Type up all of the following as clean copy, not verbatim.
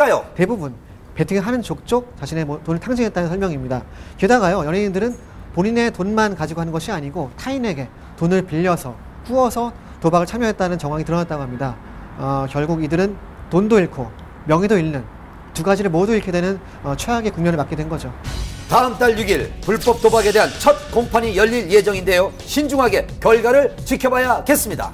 있을까요? 대부분 베팅하는 족족 자신의 돈을 탕진했다는 설명입니다. 게다가요, 연예인들은 본인의 돈만 가지고 하는 것이 아니고 타인에게 돈을 빌려서 꾸어서 도박을 참여했다는 정황이 드러났다고 합니다. 결국 이들은 돈도 잃고 명예도 잃는 두 가지를 모두 잃게 되는 최악의 국면을 맞게 된 거죠. 다음 달 6일 불법 도박에 대한 첫 공판이 열릴 예정인데요. 신중하게 결과를 지켜봐야겠습니다.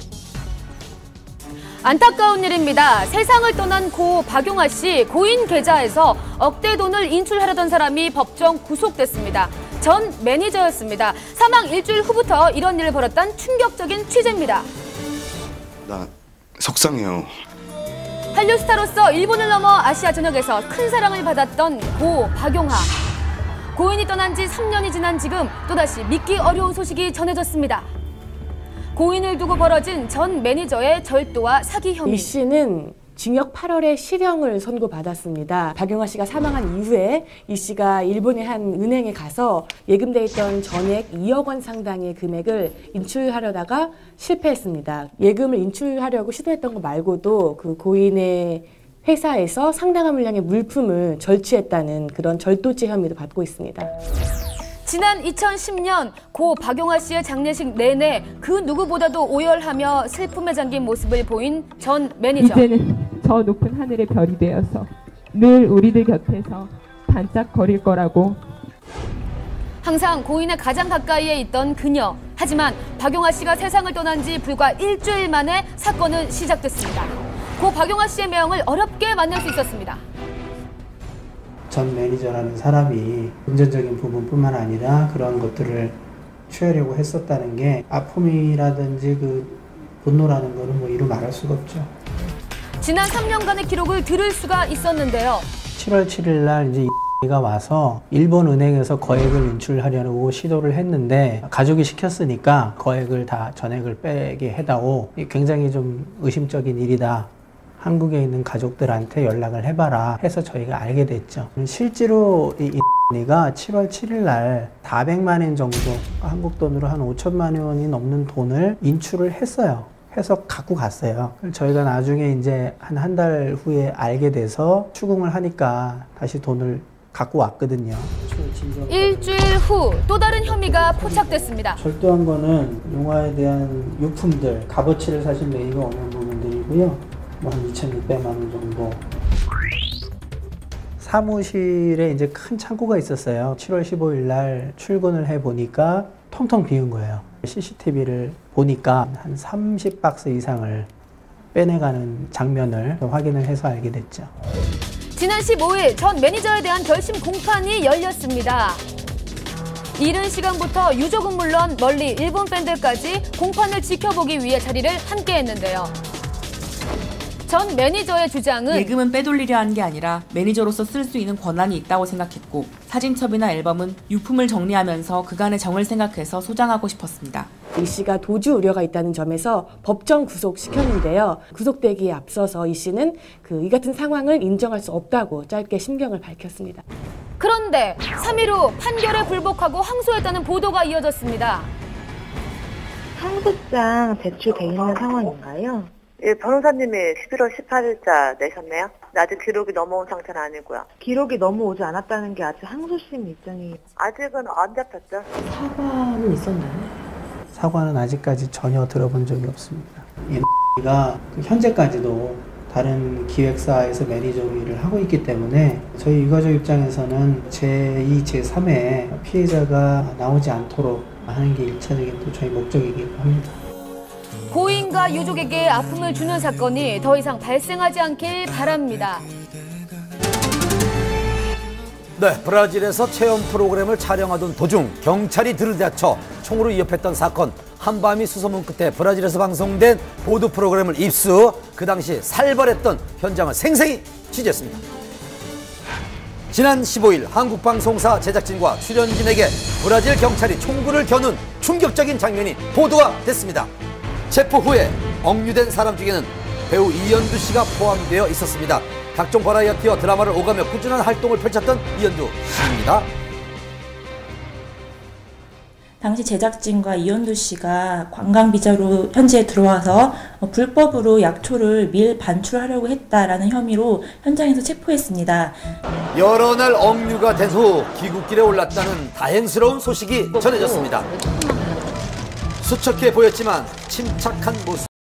안타까운 일입니다. 세상을 떠난 고 박용아 씨 고인 계좌에서 억대 돈을 인출하려던 사람이 법정 구속됐습니다. 전 매니저였습니다. 사망 일주일 후부터 이런 일을 벌였던 충격적인 취재입니다. 나 속상해요. 한류 스타로서 일본을 넘어 아시아 전역에서 큰 사랑을 받았던 고 박용아. 고인이 떠난 지 3년이 지난 지금 또다시 믿기 어려운 소식이 전해졌습니다. 고인을 두고 벌어진 전 매니저의 절도와 사기 혐의. 이 씨는 징역 8월에 실형을 선고받았습니다. 박용아 씨가 사망한 이후에 이 씨가 일본의 한 은행에 가서 예금돼 있던 전액 2억 원 상당의 금액을 인출하려다가 실패했습니다. 예금을 인출하려고 시도했던 거 말고도 그 고인의 회사에서 상당한 물량의 물품을 절취했다는 그런 절도죄 혐의도 받고 있습니다. 지난 2010년 고 박용아 씨의 장례식 내내 그 누구보다도 오열하며 슬픔에 잠긴 모습을 보인 전 매니저. 이제는 저 높은 하늘의 별이 되어서 늘 우리들 곁에서 반짝거릴 거라고. 항상 고인의 가장 가까이에 있던 그녀. 하지만 박용아 씨가 세상을 떠난 지 불과 일주일 만에 사건은 시작됐습니다. 고 박용아 씨의 명을 어렵게 만날 수 있었습니다. 전 매니저라는 사람이 금전적인 부분뿐만 아니라 그런 것들을 취하려고 했었다는 게 아픔이라든지 그 분노라는 거는 뭐 이루 말할 수가 없죠. 지난 3년간의 기록을 들을 수가 있었는데요. 7월 7일 날 이제 가 와서 일본 은행에서 거액을 인출하려고 시도를 했는데 가족이 시켰으니까 거액을 다 전액을 빼게 해다오. 굉장히 좀 의심적인 일이다. 한국에 있는 가족들한테 연락을 해봐라 해서 저희가 알게 됐죠. 실제로 이가 7월 7일 날 400만 원 정도, 한국 돈으로 한 5천만 원이 넘는 돈을 인출을 했어요. 해서 갖고 갔어요. 저희가 나중에 이제 한 달 후에 알게 돼서 추궁을 하니까 다시 돈을 갖고 왔거든요. 일주일 후 또 다른 혐의가 포착됐습니다. 절도한 거는 용화에 대한 유품들, 값어치를 사실 매입이 없는 부분들이고요. 뭐 한 2,600만 원 정도. 사무실에 이제 큰 창고가 있었어요. 7월 15일 날 출근을 해 보니까 텅텅 비운 거예요. CCTV를 보니까 한 30박스 이상을 빼내가는 장면을 확인을 해서 알게 됐죠. 지난 15일 전 매니저에 대한 결심 공판이 열렸습니다. 이른 시간부터 유족은 물론 멀리 일본 팬들까지 공판을 지켜보기 위해 자리를 함께했는데요. 전 매니저의 주장은 예금은 빼돌리려 한 게 아니라 매니저로서 쓸 수 있는 권한이 있다고 생각했고 사진첩이나 앨범은 유품을 정리하면서 그간의 정을 생각해서 소장하고 싶었습니다. 이 씨가 도주 우려가 있다는 점에서 법정 구속시켰는데요. 구속되기에 앞서서 이 씨는 이 같은 상황을 인정할 수 없다고 짧게 심경을 밝혔습니다. 그런데 3일 후 판결에 불복하고 항소했다는 보도가 이어졌습니다. 항소장 제출돼 있는 상황인가요? 예, 변호사님이 11월 18일자 내셨네요. 아직 기록이 넘어온 상태는 아니고요. 기록이 넘어오지 않았다는 게 아직 항소심 입장이... 아직은 안 잡혔죠. 사과는 있었나요? 사과는 아직까지 전혀 들어본 적이 없습니다. 이가 현재까지도 다른 기획사에서 매니저로 일을 하고 있기 때문에 저희 유가족 입장에서는 제2, 제3의 피해자가 나오지 않도록 하는 게 1차적인 또 저희 목적이기도 합니다. 고인과 유족에게 아픔을 주는 사건이 더 이상 발생하지 않길 바랍니다. 네, 브라질에서 체험 프로그램을 촬영하던 도중 경찰이 들이닥쳐 총으로 위협했던 사건. 한밤이 수소문 끝에 브라질에서 방송된 보도 프로그램을 입수. 그 당시 살벌했던 현장을 생생히 취재했습니다. 지난 15일 한국 방송사 제작진과 출연진에게 브라질 경찰이 총구를 겨눈 충격적인 장면이 보도가 됐습니다. 체포 후에 억류된 사람 중에는 배우 이연두 씨가 포함되어 있었습니다. 각종 버라이어티와 드라마를 오가며 꾸준한 활동을 펼쳤던 이연두 씨입니다. 당시 제작진과 이현두 씨가 관광 비자로 현지에 들어와서 불법으로 약초를 밀 반출하려고 했다라는 혐의로 현장에서 체포했습니다. 여러 날 억류가 된 후 귀국길에 올랐다는 다행스러운 소식이 전해졌습니다. 수척해 보였지만 침착한 모습.